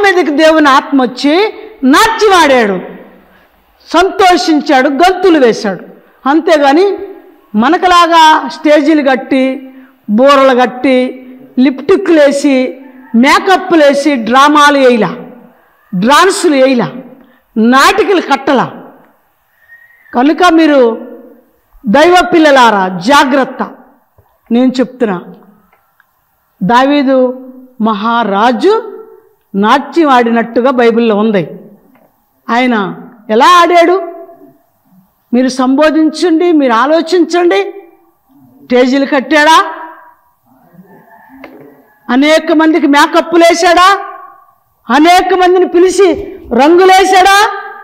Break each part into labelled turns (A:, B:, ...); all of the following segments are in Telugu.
A: మీదకి దేవుని ఆత్మ వచ్చి నాట్యమాడాడు, సంతోషించాడు, గంతులు వేశాడు. అంతేగాని మనకలాగా స్టేజీలు కట్టి, బూరలు కట్టి, లిప్టిక్లు వేసి, మేకప్లు వేసి డ్రామాలు వేయలా, డాన్సులు వేయలా, నాటికలు కట్టలా. కనుక మీరు దైవ పిల్లలారా జాగ్రత్త. నేను చెప్తున్నా, దావీదు మహారాజు నాట్యం ఆడినట్టుగా బైబిల్లో ఉంది. ఆయన ఎలా ఆడాడు మీరు సంబోధించండి, మీరు ఆలోచించండి. స్టేజీలు కట్టాడా? అనేక మందికి మేకప్లు వేశాడా? అనేక మందిని పిలిచి రంగులేశాడా?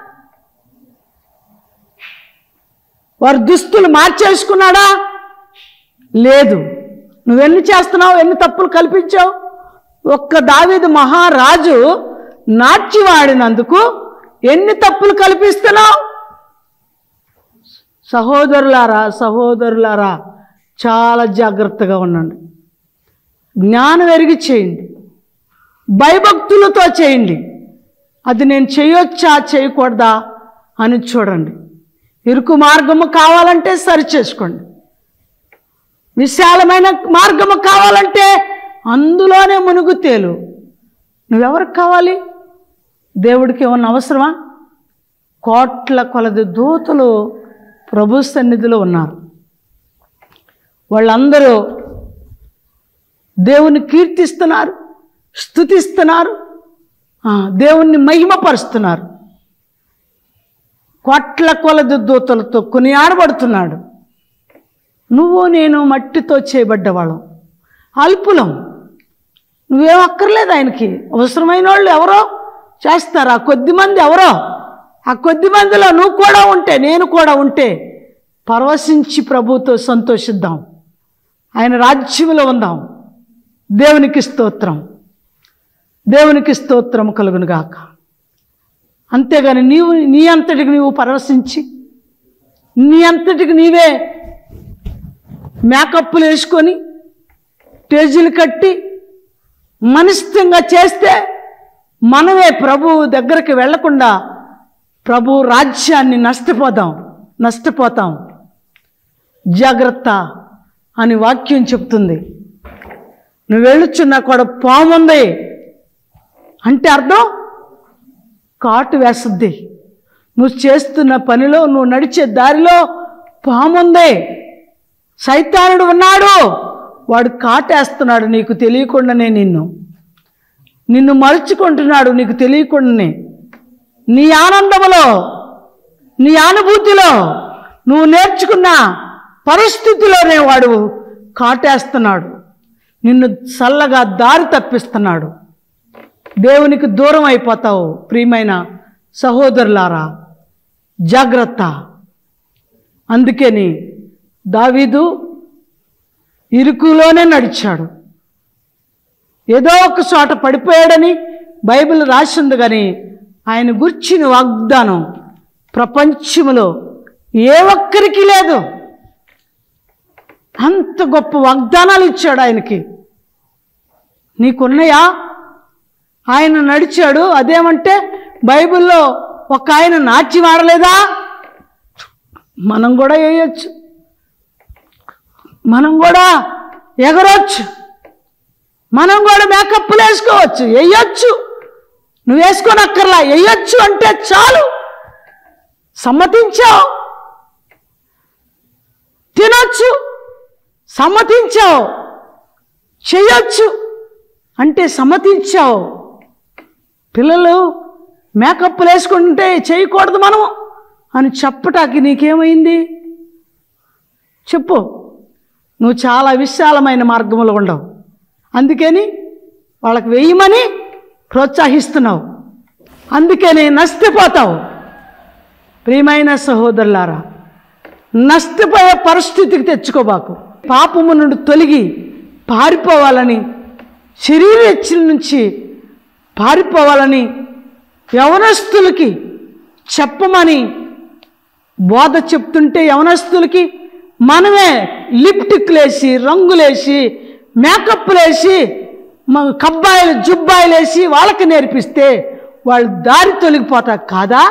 A: వారి దుస్తులు మార్చేసుకున్నాడా? లేదు. నువ్వెన్ని చేస్తున్నావు, ఎన్ని తప్పులు కల్పించావు? ఒక్క దావీదు మహారాజు నాట్యం ఆడినందుకు ఎన్ని తప్పులు కల్పిస్తున్నావు? సహోదరులారా చాలా జాగ్రత్తగా ఉండండి. జ్ఞానం ఎరిగి చేయండి, భయభక్తులతో చేయండి. అది నేను చేయొచ్చా చేయకూడదా అని చూడండి. ఇరుకు మార్గము కావాలంటే సరిచేసుకోండి, విశాలమైన మార్గము కావాలంటే అందులోనే మునుగు తేలు. నువ్వెవరికి కావాలి? దేవుడికి ఏమన్నా అవసరమా? కోట్ల కొలది దూతలు ప్రభు సన్నిధిలో ఉన్నారు. వాళ్ళందరూ దేవుని కీర్తిస్తున్నారు, స్తుతిస్తున్నారు, దేవుణ్ణి మహిమపరుస్తున్నారు. కోట్ల కొలది దూతలతో కొనియాడబడుతున్నాడు. నువ్వు నేను మట్టితో చేయబడ్డవాళ్ళం, అల్పులం. నువ్వేం అక్కర్లేదు ఆయనకి. అవసరమైన వాళ్ళు ఎవరో చేస్తారు, ఆ కొద్ది మంది ఎవరో. ఆ కొద్ది మందిలో నువ్వు కూడా ఉంటే, నేను కూడా ఉంటే పరవశించి ప్రభువుతో సంతోషిద్దాం, ఆయన రాజ్యంలో ఉందాం. దేవునికి స్తోత్రం, దేవునికి స్తోత్రం కలుగును గాక. అంతేగాని నీ అంతటికి నీవు పరవశించి, నీ అంతటికి నీవే మేకప్లు వేసుకొని స్టేజీలు కట్టి మనస్థంగా చేస్తే మనమే ప్రభువు దగ్గరికి వెళ్లకుండా ప్రభు రాజ్యాన్ని నష్టపోతాం. జాగ్రత్త అని వాక్యం చెప్తుంది. నువ్వు వెళ్ళుచున్నా కూడా పాము ఉంది అంటే అర్థం కాటు వేస్తుంది. నువ్వు చేస్తున్న పనిలో, నువ్వు నడిచే దారిలో పాము ఉంది, సైతానుడు ఉన్నాడు, వాడు కాటేస్తున్నాడు నీకు తెలియకుండానే. నిన్ను మరుచుకుంటున్నాడు నీకు తెలియకుండానే. నీ ఆనందములో, నీ అనుభూతిలో, నువ్వు నేర్చుకున్న పరిస్థితిలోనే వాడు కాటేస్తున్నాడు, నిన్ను చల్లగా దారి తప్పిస్తున్నాడు. దేవునికి దూరం అయిపోతావు. ప్రియమైన సహోదరులారా జాగ్రత్త. అందుకని దావీదు ఇరుకులోనే నడిచాడు. ఏదో ఒక చోట పడిపోయాడని బైబిల్ రాసింది, కానీ ఆయన గుర్చిన వాగ్దానం ప్రపంచంలో ఏ ఒక్కరికి లేదు. అంత గొప్ప వాగ్దానాలు ఇచ్చాడు ఆయనకి. నీకున్నాయా? ఆయన నడిచాడు. అదేమంటే బైబిల్లో ఒక ఆయన నాట్యం ఆడలేదా? మనం కూడా వేయచ్చు, మనం కూడా ఎగరొచ్చు, మనం కూడా మేకప్లు వేసుకోవచ్చు, వేయచ్చు. నువ్వు వేసుకోనక్కర్లా, వేయచ్చు అంటే చాలు. సమ్మతించావు, తినొచ్చు, సమ్మతించావు, చేయొచ్చు అంటే సమ్మతించావు. పిల్లలు మేకప్లు వేసుకుంటే చేయకూడదు మనం అని చెప్పటానికి నీకేమైంది చెప్పు? నువ్వు చాలా విశాలమైన మార్గంలో ఉండవు, అందుకని వాళ్ళకి వేయమని ప్రోత్సహిస్తున్నావు, అందుకని నష్టపోతావు. ప్రియమైన సహోదరులారా, నష్టపోయే పరిస్థితికి తెచ్చుకోబాకు. పాపము నుండి తొలగి పారిపోవాలని, శరీర ఇచ్చల నుంచి పారిపోవాలని యవనస్తులకి చెప్పమని బోధ చెప్తుంటే, యవనస్తులకి మనమే లిప్టిక్లేసి, రంగులేసి, మేకప్లేసి కబ్బాయిలు జుబ్బాయిలు వేసి వాళ్ళకి నేర్పిస్తే వాళ్ళు దారి తొలగిపోతారు కాదా?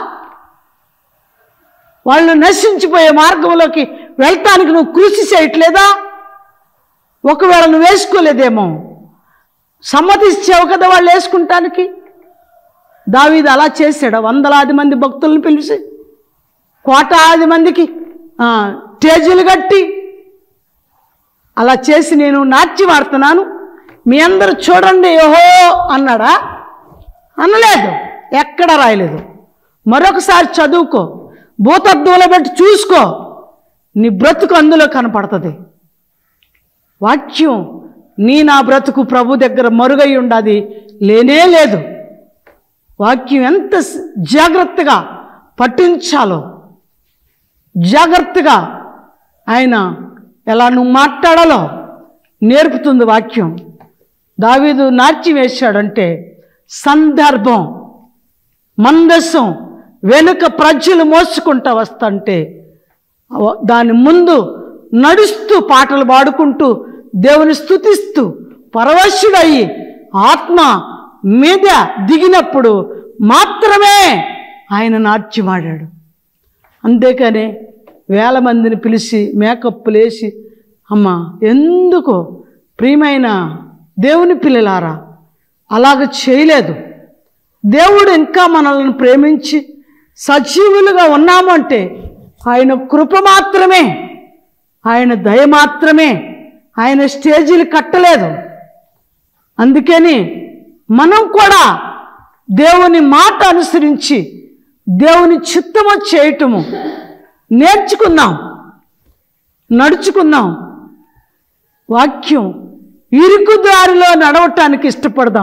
A: వాళ్ళు నశించిపోయే మార్గంలోకి వెళ్ళటానికి నువ్వు కృషి చేయట్లేదా? ఒకవేళ నువ్వు వేసుకోలేదేమో, సమ్మతించావు కదా వాళ్ళు వేసుకుంటానికి. దావీదు అలా చేశాడు. వందలాది మంది భక్తులను పిలిచి కోటాది మందికి స్టేజీలు కట్టి అలా చేసి నేను నాట్యం ఆడుతున్నాను, మీ అందరూ చూడండి ఓహో అన్నాడా? అనలేదు. ఎక్కడ రాయలేదు. మరొకసారి చదువుకో, భూతద్దంలో పెట్టి చూసుకో, నీ బ్రతుకు అందులో కనపడుతుంది. వాక్యం నా బ్రతుకు ప్రభు దగ్గర మరుగై ఉండదు, లేనే లేదు. వాక్యం ఎంత జాగ్రత్తగా పఠించాలో, జాగ్రత్తగా ఆయన ఎలా నువ్వు మాట్లాడాలో నేర్పుతుంది వాక్యం. దావీదు నాట్యం వేశాడంటే సందర్భం, మందసం వెనుక ప్రజలు మోసుకుంటూ వస్తుంటే దాని ముందు నడుస్తూ పాటలు పాడుకుంటూ దేవుని స్తుతిస్తూ పరవశుడయ్యి ఆత్మ మీద దిగినప్పుడు మాత్రమే ఆయన నాట్యమాడాడు. అంతేకాని వేల మందిని పిలిచి మేకప్లు వేసి అమ్మా ఎందుకు ప్రియమైన దేవుని పిల్లలారా అలాగ చేయలేదు. దేవుడు ఇంకా మనల్ని ప్రేమించి సజీవులుగా ఉన్నాము అంటే ఆయన కృప మాత్రమే, ఆయన దయ మాత్రమే. ఆయన స్టేజీలు కట్టలేదు. అందుకని మనం కూడా దేవుని మాట అనుసరించి దేవుని చిత్తము చేయటము నేర్చుకుందాం, నడుచుకుందాం. వాక్యం ఇరుకు దారిలో నడవటానికి ఇష్టపడదాం.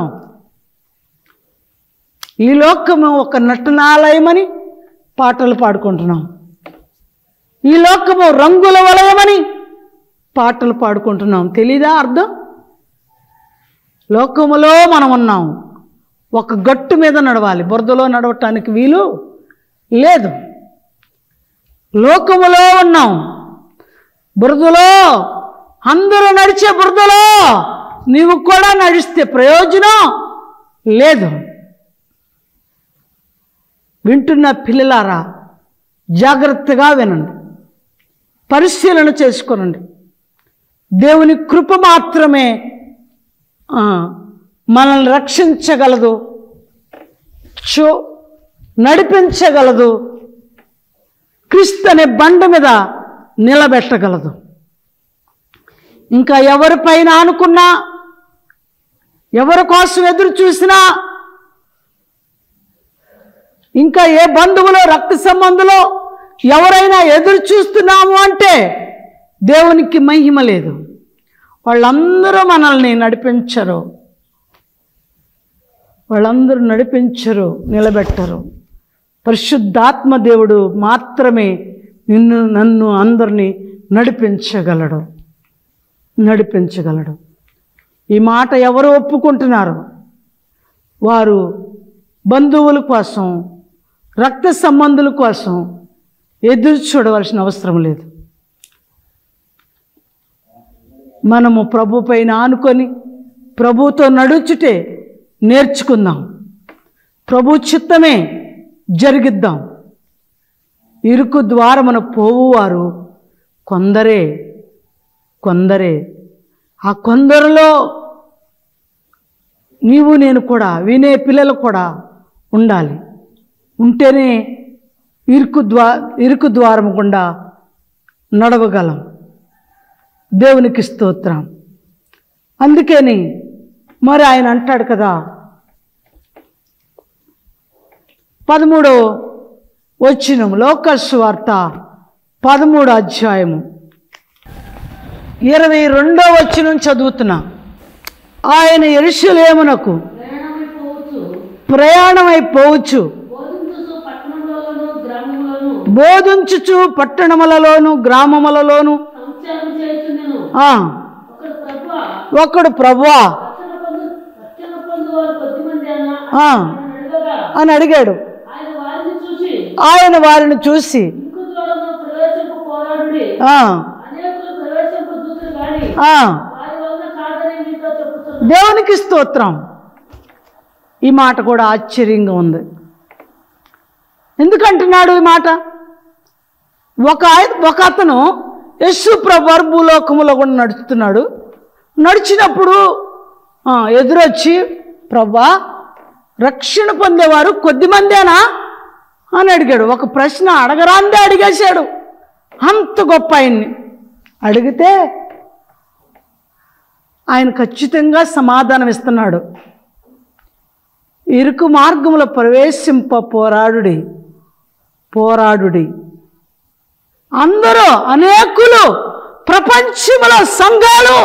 A: ఈ లోకము ఒక నటనాలయమని పాటలు పాడుకుంటున్నాం. ఈ లోకము రంగుల వలయమని పాటలు పాడుకుంటున్నాం. తెలీదా అర్థం? లోకములో మనం ఉన్నాం. ఒక గట్టు మీద నడవాలి, బురదలో నడవటానికి వీలు లేదు. లోకములో ఉన్నాం, బురదలో, అందరూ నడిచే బురదలో నీవు కూడా నడిస్తే ప్రయోజనం లేదు. వింటున్న పిల్లలారా జాగ్రత్తగా వినండి, పరిశీలన చేసుకోనండి. దేవుని కృప మాత్రమే మనల్ని రక్షించగలదు, నడిపించగలదు, క్రీస్తు అనే బండ మీద నిలబెట్టగలదు. ఇంకా ఎవరిపైన అనుకున్నా, ఎవరి కోసం ఎదురు చూసినా, ఇంకా ఏ బంధువులో రక్త సంబంధులో ఎవరైనా ఎదురు చూస్తున్నాము అంటే దేవునికి మహిమ లేదు. వాళ్ళందరూ మనల్ని నడిపించరు, వాళ్ళందరూ నడిపించరు, నిలబెట్టరు. పరిశుద్ధాత్మ దేవుడు మాత్రమే నిన్ను నన్ను అందరినీ నడిపించగలడు. ఈ మాట ఎవరు ఒప్పుకుంటున్నారు వారు బంధువుల కోసం, రక్త సంబంధుల కోసం ఎదురు చూడవలసిన అవసరం లేదు. మనము ప్రభు పైన ఆనుకొని ప్రభుతో నడుచుటే నేర్చుకుందాం. ప్రభు చిత్తమే జరిగిద్దాం. ఇరుకు ద్వారమున పోవువారు కొందరే. ఆ కొందరిలో నీవు నేను కూడా, వినే పిల్లలు కూడా ఉండాలి. ఉంటేనే ఇరుకు ద్వారం గుండా నడవగలం. దేవునికి స్తోత్రం. అందుకని మరి ఆయన అంటాడు కదా, 13వ వచనం, లోకాసు వార్త 13వ అధ్యాయము 22వ వచనం చదువుతున్నా. ఆయన యెరూషలేమునకు ప్రయాణమైపోవచ్చు, బోధించుచు పట్టణములలోను గ్రామములలోను ఒకడు ప్రభువా అని అడిగాడు. ఆయన వారిని చూసి దేవునికి స్తోత్రం. ఈ మాట కూడా ఆశ్చర్యంగా ఉంది. ఎందుకంటున్నాడు ఈ మాట? ఒక అతను యేసు ప్రభువు భూలోకములో కూడా నడుస్తున్నాడు. నడిచినప్పుడు ఎదురొచ్చి, ప్రభువా, రక్షణ పొందేవారు కొద్దిమందేనా అని అడిగాడు. ఒక ప్రశ్న అడగరాందే అడిగేశాడు. అంత గొప్ప ఆయన్ని అడిగితే ఆయన ఖచ్చితంగా సమాధానం ఇస్తున్నాడు. ఇరుకు మార్గములో ప్రవేశింప పోరాడుడి. అందరూ, అనేకులు, ప్రపంచంలో సంఘాలు,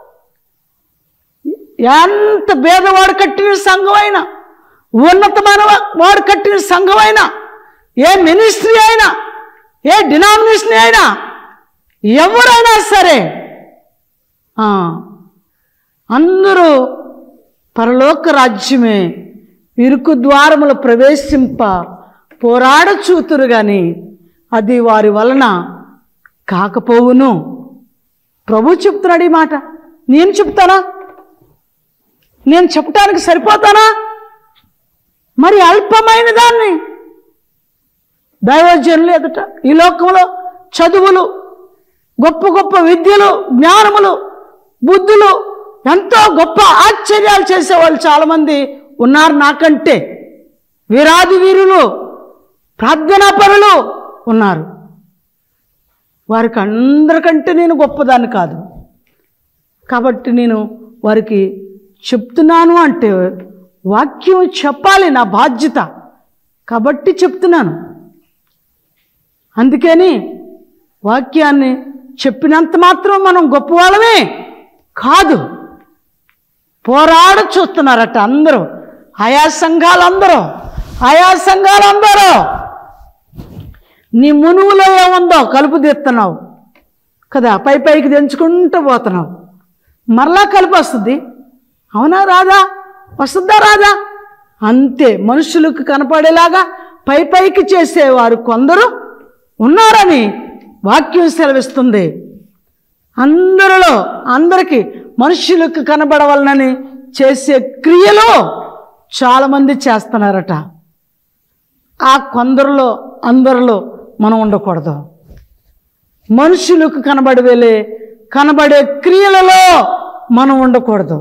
A: ఎంత భేదవాడు కట్టిన సంఘమైనా, ఉన్నతమైన వాడు కట్టిన సంఘమైనా, ఏ మినిస్ట్రీ అయినా, ఏ డినామినేషన్ అయినా, ఎవరైనా సరే అందరూ పరలోక రాజ్యమే ఇరుకు ద్వారములు ప్రవేశింప పోరాడచూతురు గాని అది వారి వలన కాకపోవును. ప్రభు చెప్తున్నాడు ఈ మాట. నేను చెప్తానా? నేను చెప్పటానికి సరిపోతానా? మరి అల్పమైన దాన్ని దైవజనులు ఎదుట, ఈ లోకంలో చదువులు, గొప్ప గొప్ప విద్యలు, జ్ఞానములు, బుద్ధులు, ఎంతో గొప్ప ఆశ్చర్యాలు చేసేవాళ్ళు చాలామంది ఉన్నారు నాకంటే. వీరాది వీరులు, ప్రార్థనాపరులు ఉన్నారు. వారికి అందరికంటే నేను గొప్పదాన్ని కాదు. కాబట్టి నేను వారికి చెప్తున్నాను అంటే వాక్యం చెప్పాలి, నా బాధ్యత. కాబట్టి చెప్తున్నాను. అందుకని వాక్యాన్ని చెప్పినంత మాత్రం మనం గొప్పవాళ్ళమే కాదు. పోరాడ చూస్తున్నారట అందరూ, ఆయా సంఘాలందరూ. నీ మునువులో ఏముందో కలుపు తీస్తున్నావు కదా, పైకి దించుకుంటూ పోతున్నావు. మరలా కలుపు వస్తుంది. అవునా రాదా? వస్తుందా రాదా? అంతే. మనుషులకు కనపడేలాగా పైకి చేసేవారు కొందరు ఉన్నారని వాక్యం సెలవిస్తుంది. అందరికీ మనుషులకు కనబడవలనని చేసే క్రియలు చాలామంది చేస్తున్నారట. ఆ కొందరిలో అందరిలో మనం ఉండకూడదు. మనుషులకు కనబడే క్రియలలో మనం ఉండకూడదు.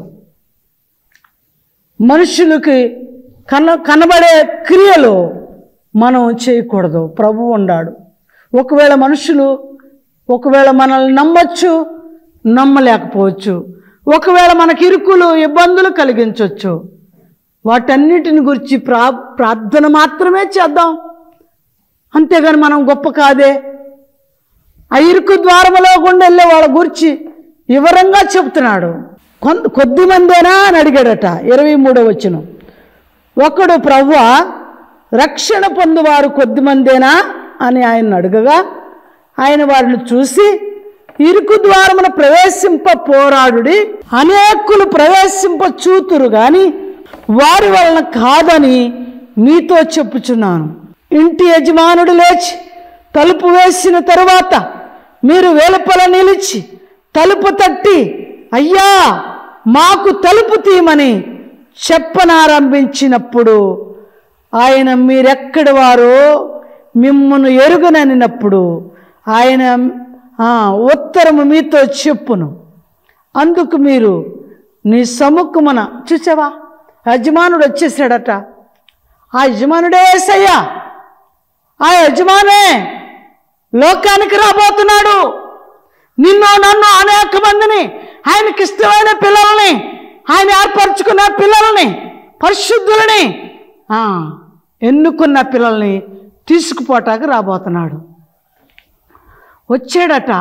A: మనుషులకి కనబడే క్రియలు మనం చేయకూడదు. ప్రభువు ఉన్నాడు. ఒకవేళ మనల్ని నమ్మచ్చు, నమ్మలేకపోవచ్చు. ఒకవేళ మనకి ఇరుకులు, ఇబ్బందులు కలిగించవచ్చు. వాటన్నిటిని గురించి ప్రార్థన మాత్రమే చేద్దాం. అంతేగాని మనం గొప్ప కాదే. ఆ ఇరుకు ద్వారములో గుండా వెళ్ళే వాళ్ళ గురించి వివరంగా చెప్తున్నాడు. కొద్దిమందేనా అని అడిగాడట. 23వ వచనం. ఒకడు, ప్రభువా, రక్షణ పొందువారు కొద్దిమందేనా అని ఆయన అడగగా, ఆయన వారిని చూసి, ఇరుకు ద్వారమున ప్రవేశింప పోరాడుడి, అనేకులు ప్రవేశింప చూతురు గాని వారి వలన కాదని మీతో చెప్పుచున్నాను. ఇంటి యజమానుడు లేచి తలుపు వేసిన తరువాత మీరు వెలుపల నిలిచి తలుపు తట్టి, అయ్యా, మాకు తలుపు తీయమని చెప్పనారంభించినప్పుడు ఆయన మీరెక్కడి వారో మిమ్మును ఎరుగననినప్పుడు ఆయన ఉత్తరము మీతో చెప్పును. అందుకు మీరు నీ సముఖమున, చూసావా, యజమానుడు వచ్చేసాడట. ఆ యజమానుడే యేసయ్య. ఆ యజమానే లోకానికి రాబోతున్నాడు. నిన్ను నన్ను అనేక మందిని, ఆయనకి ఇష్టమైన పిల్లల్ని, ఆయన ఏర్పరచుకున్న పిల్లల్ని, పరిశుద్ధులని, ఎన్నుకున్న పిల్లల్ని తీసుకుపోటానికి రాబోతున్నాడు. వచ్చాడట.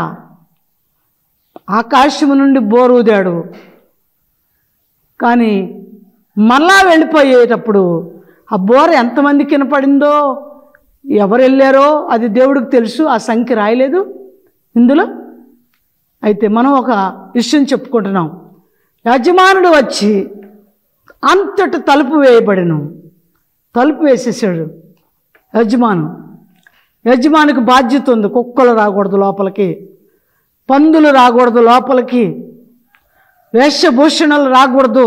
A: ఆకాశము నుండి బోరూదాడు. కానీ మళ్ళా వెళ్ళిపోయేటప్పుడు ఆ బోర ఎంతమందికి వినపడిందో, ఎవరు వెళ్ళారో అది దేవుడికి తెలుసు. ఆ సంఖ్య రాయలేదు ఇందులో. అయితే మనం ఒక విషయం చెప్పుకుంటున్నాం. యజమానుడు వచ్చి అంతటి తలుపు వేయబడిను. తలుపు వేసేసాడు యజమానికి బాధ్యత ఉంది. కుక్కలు రాకూడదు లోపలికి, పందులు రాకూడదు లోపలికి, వేషభూషణలు రాకూడదు,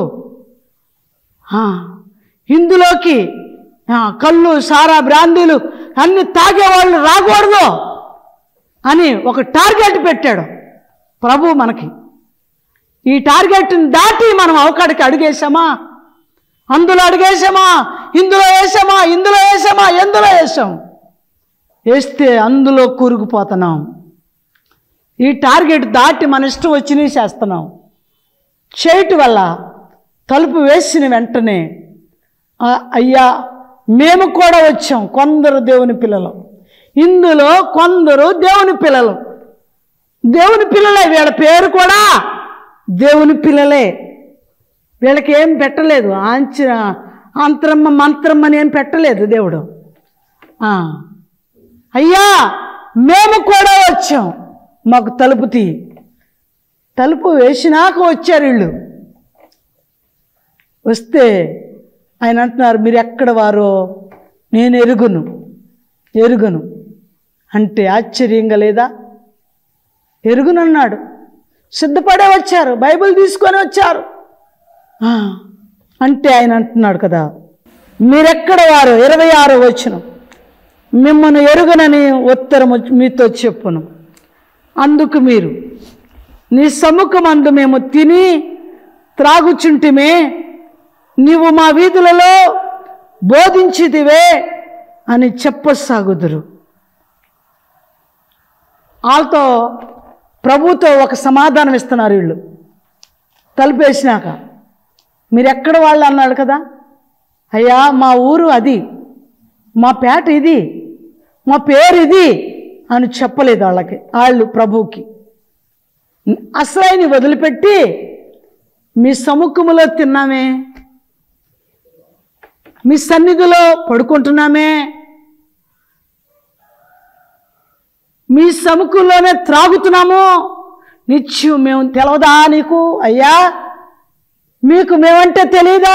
A: ఇందులోకి కళ్ళు సారా బ్రాందీలు అన్ని తాగేవాళ్ళు రాకూడదు అని ఒక టార్గెట్ పెట్టాడు ప్రభు మనకి. ఈ టార్గెట్ని దాటి మనం అవకాడికి అడుగేసామా? అందులో అడుగేసామా? ఇందులో వేసామా? ఇందులో వేసామా? ఎందులో వేసాం? వేస్తే అందులో కూరుకుపోతున్నాం. ఈ టార్గెట్ దాటి మన ఇష్టం వచ్చినవి చేస్తున్నాం. చేయటం వల్ల తలుపు వేసిన వెంటనే అయ్యా మేము కూడా వచ్చాం. కొందరు దేవుని పిల్లలు, ఇందులో కొందరు దేవుని పిల్లలు. దేవుని పిల్లలే, వీళ్ళ పేరు కూడా దేవుని పిల్లలే. వీళ్ళకి ఏం పెట్టలేదు, అంతరమ్మ మంత్రమ్మ అని ఏం పెట్టలేదు దేవుడు. అయ్యా మేము కూడా వచ్చాం, మాకు తలుపు తీ. తలుపు వేసినాక వచ్చారు వీళ్ళు. వస్తే ఆయన అంటున్నారు, మీరు ఎక్కడ వారో నేను ఎరుగును అంటే ఆశ్చర్యంగా లేదా? ఎరుగునన్నాడు. సిద్ధపడే వచ్చారు, బైబిల్ తీసుకొని వచ్చారు అంటే ఆయన అంటున్నాడు కదా, మీరెక్కడ వారు? 26వ వచనం, మిమ్మల్ని ఎరుగునని ఉత్తరము మీతో చెప్పును. అందుకు మీరు, నీ సముఖమందు మేము తిని త్రాగుచుంటిమే, నీవు మా వీధులలో బోధించితివే అని చెప్పసాగుదురు. వాళ్ళతో ప్రభుతో ఒక సమాధానం ఇస్తున్నారు వీళ్ళు. తలుపేసినాక మీరు ఎక్కడ వాళ్ళు అన్నాడు కదా, అయ్యా మా ఊరు అది, మా పేట ఇది, మా పేరు ఇది అని చెప్పలేదు వాళ్ళకి. వాళ్ళు ప్రభువుకి అసలైన వదిలిపెట్టి మీ సముఖములో తిన్నామే, మీ సన్నిధిలో పడుకుంటున్నామే, మీ సముఖంలోనే త్రాగుతున్నాము, నిత్యం మేము తెలవదా నీకు? అయ్యా మీకు మేమంటే తెలీదా?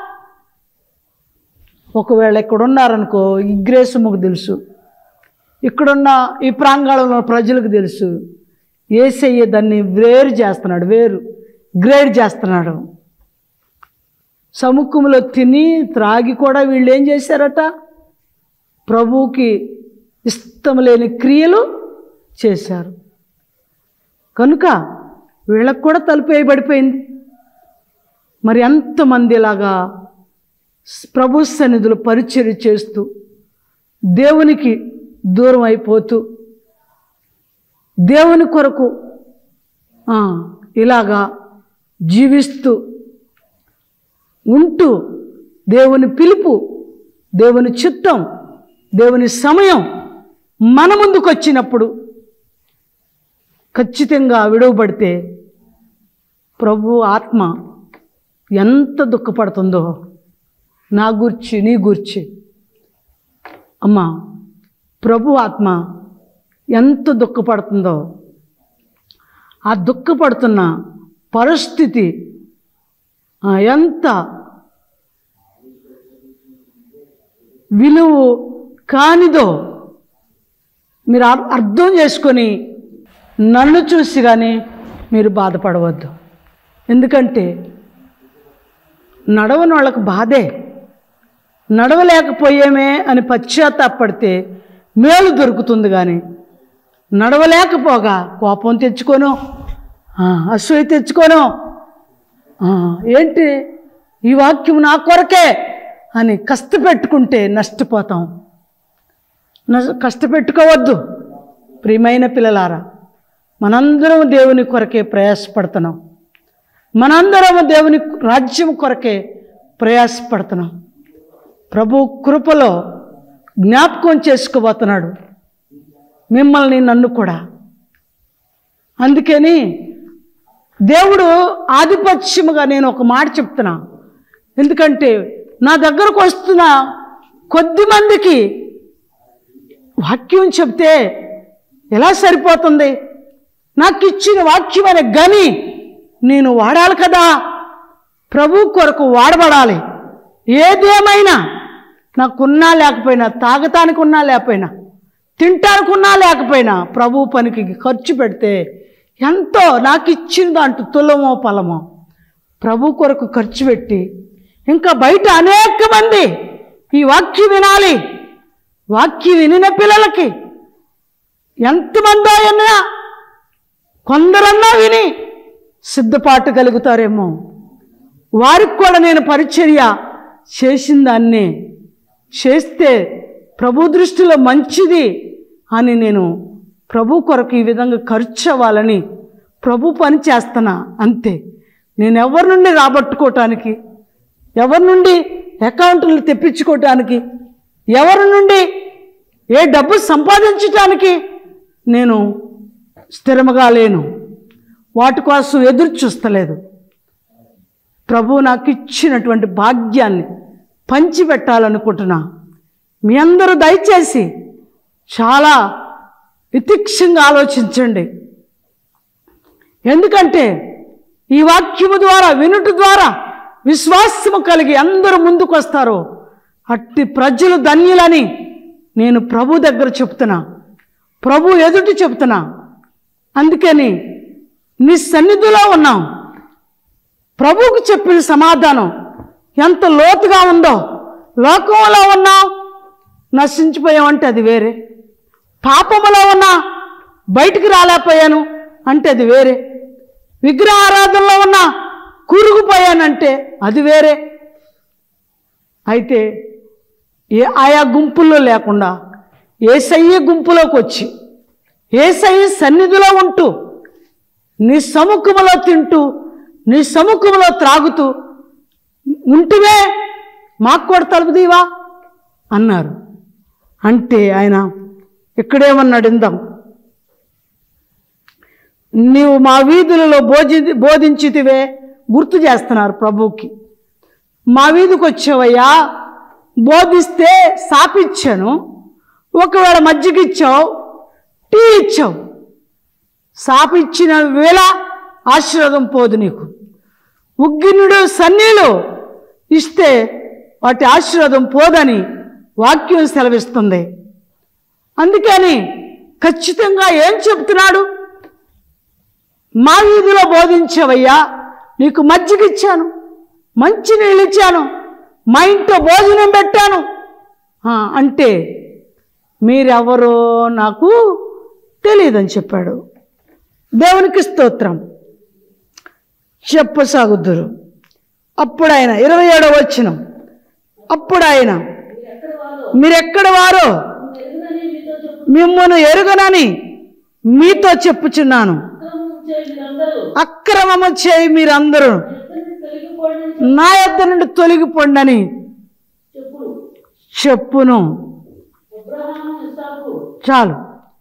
A: ఒకవేళ ఇక్కడున్నారనుకో, ఈ గ్రేసుముకు తెలుసు, ఇక్కడున్న ఈ ప్రాంగణంలో ప్రజలకు తెలుసు, యేసయ్య దాన్ని వేరు చేస్తున్నాడు, గ్రేడ్ చేస్తున్నాడు. సముఖంలో తిని త్రాగి కూడా వీళ్ళు ఏం చేశారట? ప్రభువుకి ఇష్టం లేని క్రియలు చేశారు. కనుక వీళ్ళకు కూడా తలుపు వేయబడిపోయింది. మరి ఎంతమంది ఇలాగా ప్రభు సన్నిధులు పరిచర్య చేస్తూ దేవునికి దూరం అయిపోతూ దేవుని కొరకు ఇలాగా జీవిస్తూ ఉంటూ దేవుని పిలుపు, దేవుని చిత్తం, దేవుని సమయం మన ముందుకు వచ్చినప్పుడు ఖచ్చితంగా విడువబడితే ప్రభు ఆత్మ ఎంత దుఃఖపడుతుందో నా గూర్చి, నీ గూర్చి. అమ్మా, ప్రభు ఆత్మ ఎంత దుఃఖపడుతుందో, ఆ దుఃఖపడుతున్న పరిస్థితి ఎంత విలువ కానిదో మీరు అర్థం చేసుకొని నన్ను చూసి కానీ మీరు బాధపడవద్దు. ఎందుకంటే నడవని వాళ్ళకు బాధే. నడవలేకపోయేమే అని పశ్చాత్తాపడితే మేలు దొరుకుతుంది. కానీ నడవలేకపోగా కోపం తెచ్చుకోను, అసూయ తెచ్చుకోను, ఏంటి ఈ వాక్యం నా కొరకే అని కష్టపెట్టుకుంటే నష్టపోతాం. కష్టపెట్టుకోవద్దు. ప్రియమైన పిల్లలారా, మనందరం దేవుని కొరకే ప్రయాసపడుతున్నాం. మనందరం దేవుని రాజ్యం కొరకే ప్రయాసపడుతున్నాం. ప్రభు కృపలో జ్ఞాపకం చేసుకోబోతున్నాడు మిమ్మల్ని, నన్ను కూడా. అందుకని దేవుడు ఆధిపత్యముగా నేను ఒక మాట చెప్తున్నా. ఎందుకంటే నా దగ్గరకు వస్తున్న కొద్ది మందికి వాక్యం చెప్తే ఎలా సరిపోతుంది? నాకు ఇచ్చిన వాక్యం అనే గని నేను వాడాలి కదా. ప్రభు కొరకు వాడబడాలి. ఏదేమైనా నాకున్నా లేకపోయినా, తాగటానికి ఉన్నా లేకపోయినా, తినటానికి ఉన్నా లేకపోయినా, ప్రభు పనికి ఖర్చు పెడితే ఎంతో నాకు ఇచ్చిన దాంట్లో తులమో పలమో ప్రభు కొరకు ఖర్చు పెట్టి, ఇంకా బయట అనేక మంది ఈ వాక్యం వినాలి, వాక్యం వినిన పిల్లలకి ఎంతమంది అయినా కొందరన్నా విని సిద్ధపాటు కలుగుతారేమో, వారికి కూడా నేను పరిచర్య చేసిన దాన్ని చేస్తే ప్రభు దృష్టిలో మంచిది అని నేను ప్రభు కొరకు ఈ విధంగా ఖర్చు అవ్వాలని ప్రభు పని చేస్తున్నా అంతే. నేను ఎవరి నుండి రాబట్టుకోవటానికి, ఎవరి నుండి అకౌంట్లు తెప్పించుకోవటానికి, ఎవరి నుండి ఏ డబ్బు సంపాదించటానికి నేను స్థిరముగా లేను, వాటి కోసం ఎదురు చూస్తలేదు. ప్రభు నాకు ఇచ్చినటువంటి భాగ్యాన్ని పంచిపెట్టాలనుకుంటున్నా. మీ అందరూ దయచేసి చాలా వితిక్షంగా ఆలోచించండి. ఎందుకంటే ఈ వాక్యము ద్వారా, వినుట ద్వారా విశ్వాసము కలిగి అందరూ ముందుకు వస్తారు. అట్టి ప్రజలు ధన్యులని నేను ప్రభు దగ్గర చెప్తున్నా, ప్రభు ఎదుటి చెప్తున్నా. అందుకని నీ సన్నిధిలో ఉన్నాం. ప్రభువుకు చెప్పిన సమాధానం ఎంత లోతుగా ఉందో. లోకంలో ఉన్నాం, నశించిపోయామంటే అది వేరే. పాపములో ఉన్నా బయటికి రాలేకపోయాను అంటే అది వేరే. విగ్రహారాధనలో ఉన్నా కూరుకుపోయానంటే అది వేరే. అయితే ఆయా గుంపుల్లో లేకుండా యేసయ్య గుంపులోకి వచ్చి, యేసయ్య సన్నిధిలో ఉంటూ, నీ సముఖములో తింటూ, నీ సముఖములో త్రాగుతూ ఉంటువే మాకు కూడా తలుపు దీవా అన్నారు. అంటే ఆయన ఇక్కడేమన్నాడు ఇందాం, నీవు మా వీధులలో బోధించితివే. గుర్తు చేస్తున్నారు ప్రభువుకి. మా వీధికి వచ్చావయ్యా, బోధిస్తే సాపిచ్చాను, ఒకవేళ మజ్జిగ ఇచ్చావు, టీ ఇచ్చావు. సాపిచ్చిన వేళ ఆశీర్వాదం పోదు నీకు. ఉగ్గినుడు సన్నీలు ఇస్తే వాటి ఆశీర్వాదం పోదని వాక్యం సెలవిస్తుంది. అందుకని ఖచ్చితంగా ఏం చెప్తున్నాడు? మా వీధిలో బోధించవయ్యా, నీకు మజ్జిగ ఇచ్చాను, మంచి నీళ్ళు ఇచ్చాను, మా ఇంట్లో భోజనం పెట్టాను అంటే మీరెవరో నాకు తెలియదని చెప్పాడు. దేవునికి స్తోత్రం. చెప్పసాగుద్దురు. అప్పుడు ఆయన 27వ వచనం, అప్పుడు ఆయన మీరెక్కడ వారో మిమ్మల్ని ఎరుగనని మీతో చెప్పుచున్నాను. అక్రమము చేయి మీరందరూ నా యొద్ద నుండి తొలగిపోండని చెప్పును. చాలు.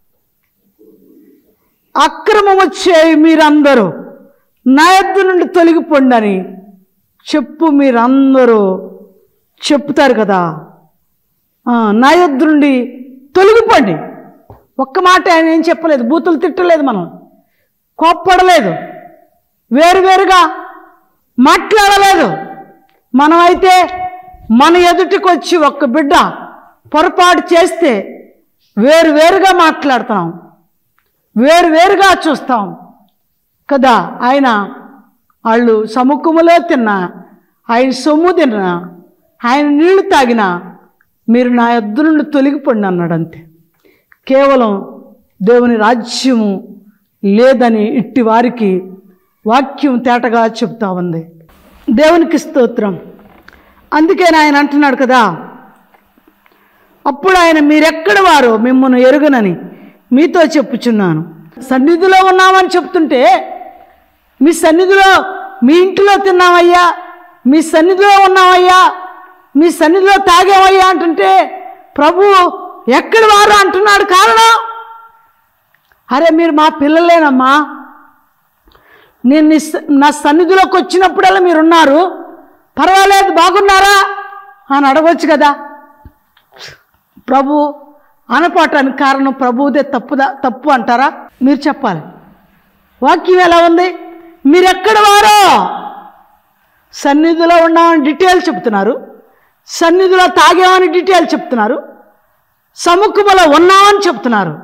A: అక్రమము చేయి మీరందరూ నా యొద్ద నుండి తొలగిపోండని చెప్పు. మీరందరూ చెప్తారు కదా, నా యొద్ద నుండి తొలగిపోండి. ఒక్క మాట ఆయన ఏం చెప్పలేదు, బూతులు తిట్టలేదు, మనం కోప్పడలేదు, వేరువేరుగా మాట్లాడలేదు. మనమైతే మన ఎదుటికి వచ్చి ఒక్క బిడ్డ పొరపాటు చేస్తే వేరువేరుగా మాట్లాడుతున్నాం, వేరువేరుగా చూస్తాం కదా. ఆయన వాళ్ళు సముఖములో తిన్నా, ఆయన సొమ్ము తిన్నా, ఆయన నీళ్లు తాగినా మీరు నా యొద్ద నుండి తొలగిపోండి అన్నాడు. అంతే. కేవలం దేవుని రాజ్యము లేదని ఇట్టి వారికి వాక్యం తేటగా చెప్తా ఉంది. దేవునికి స్తోత్రం. అందుకే ఆయన అంటున్నాడు కదా, అప్పుడు ఆయన మీరెక్కడ వారో మిమ్మల్ని ఎరుగనని మీతో చెప్పుచున్నాను. సన్నిధిలో ఉన్నామని చెప్తుంటే, మీ సన్నిధిలో, మీ ఇంటిలో తిన్నామయ్యా, మీ సన్నిధిలో ఉన్నామయ్యా, మీ సన్నిధిలో తాగామయ్యా అంటుంటే ప్రభు ఎక్కడ వారు అంటున్నాడు. కారణం, అరే మీరు మా పిల్లలేనమ్మా, నేను నా సన్నిధిలోకి వచ్చినప్పుడల్లా మీరున్నారు, పర్వాలేదు, బాగున్నారా అని అడగవచ్చు కదా. ప్రభు అనపాటానికి కారణం ప్రభువుదే తప్పు అంటారా? మీరు చెప్పాలి. వాక్యం ఎలా ఉంది? మీరెక్కడ వారో, సన్నిధిలో ఉన్నామని డీటెయిల్ చెప్తున్నారు, సన్నిధిలో తాగామని డీటెయిల్ చెప్తున్నారు, సముఖములో ఉన్నామని చెప్తున్నారు,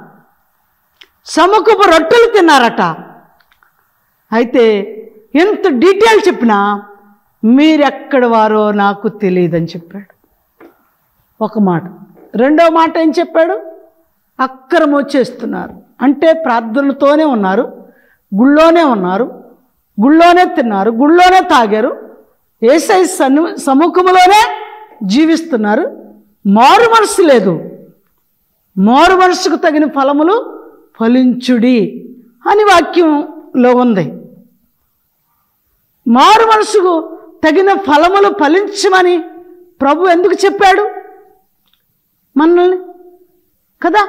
A: సముఖపు రొట్టెలు తిన్నారట. అయితే ఎంత డీటెయిల్ చెప్పినా మీరెక్కడి వారో నాకు తెలియదని చెప్పాడు. ఒక మాట. రెండో మాట ఏం చెప్పాడు? అక్రమం చేస్తున్నారు. అంటే ప్రార్థనలతోనే ఉన్నారు, గుళ్ళోనే ఉన్నారు, గుళ్ళోనే తిన్నారు, గుళ్ళోనే తాగారు, యేసయ్య సముఖంలోనే జీవిస్తున్నారు. మారు మనసు లేదు. మారు మనసుకు తగిన ఫలములు ఫలించుడి అని వాక్యంలో ఉంది. మారు మనసుకు తగిన ఫలములు ఫలించమని ప్రభు ఎందుకు చెప్పాడు మనల్ని? కదా,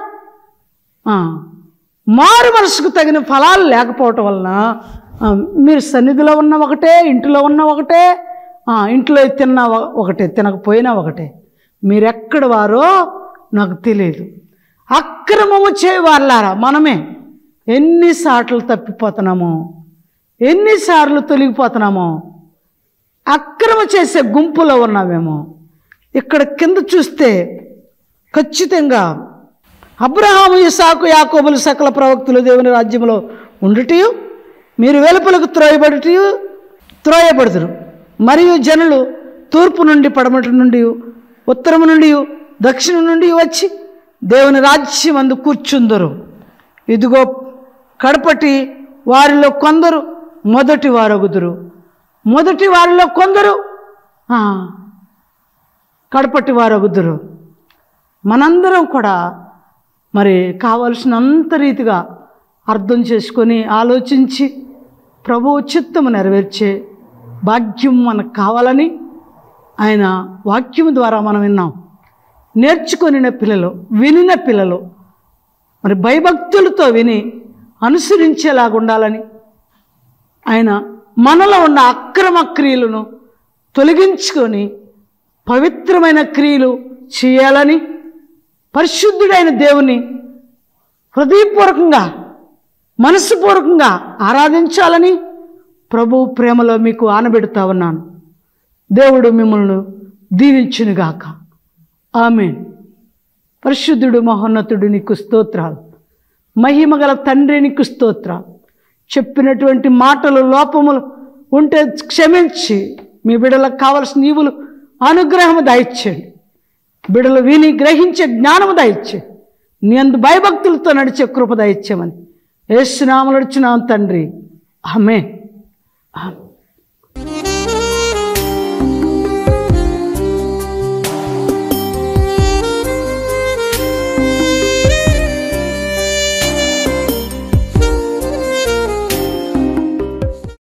A: మారు మనసుకు తగిన ఫలాలు లేకపోవటం వలన మీరు సన్నిధిలో ఉన్న ఒకటే, ఇంటిలో ఉన్న ఒకటే, ఇంట్లో తిన్నా ఒకటే, తినకపోయినా ఒకటే. మీరెక్కడి వారో నాకు తెలియదు. అక్రమము చేయవారులారా మనమే ఎన్నిసార్లు తప్పిపోతున్నామో, ఎన్నిసార్లు తొలగిపోతున్నామో, అక్రమ చేసే గుంపులో ఉన్నామేమో. ఇక్కడ కింద చూస్తే ఖచ్చితంగా అబ్రహాము, ఇస్సాకు, యాకోబులు సకల ప్రవక్తులు దేవుని రాజ్యంలో ఉండుటయు, మీరు వెలుపలకు త్రోయబడుదురు. మరియు జనులు తూర్పు నుండి, పడమటి నుండి, ఉత్తరము నుండి, దక్షిణం నుండి వచ్చి దేవుని రాజ్యమందు కూర్చుందరు. ఇదిగో కడపటి వారిలో కొందరు మొదటి వారగుదురు, మొదటి వారిలో కొందరు కడపటి వారగుదురు. మనందరం కూడా మరి కావలసినంత రీతిగా అర్థం చేసుకొని ఆలోచించి ప్రభువు చిత్తము నెరవేర్చే భాగ్యం మనకు కావాలని ఆయన వాక్యం ద్వారా మనం విన్నాం. నేర్చుకొనిన పిల్లలు, వినిన పిల్లలు మరి భయభక్తులతో విని అనుసరించేలాగా ఉండాలని, ఆయన మనలో ఉన్న అక్రమ క్రియలను తొలగించుకొని పవిత్రమైన క్రియలు చేయాలని, పరిశుద్ధుడైన దేవుని హృదయపూర్వకంగా మనస్సుపూర్వకంగా ఆరాధించాలని ప్రభు ప్రేమలో మీకు ఆనబెడుతా ఉన్నాను. దేవుడు మిమ్మల్ని దీవించునుగాక. ఆమేన్. పరిశుద్ధుడు మహోన్నతుడు నీకు స్తోత్రాలు. మహిమగల తండ్రి నీకు స్తోత్రాలు. చెప్పినటువంటి మాటలు లోపములు ఉంటే క్షమించి మీ బిడ్డలకు కావలసిన ఈవులు అనుగ్రహము దయచేయండి. బిడ్డలు విని గ్రహించే జ్ఞానము దయచేయండి. నీ అందు భయభక్తులతో నడిచే కృప దయచేయమని యేసు నామములో అడుగుచున్నాను తండ్రి. ఆమేన్.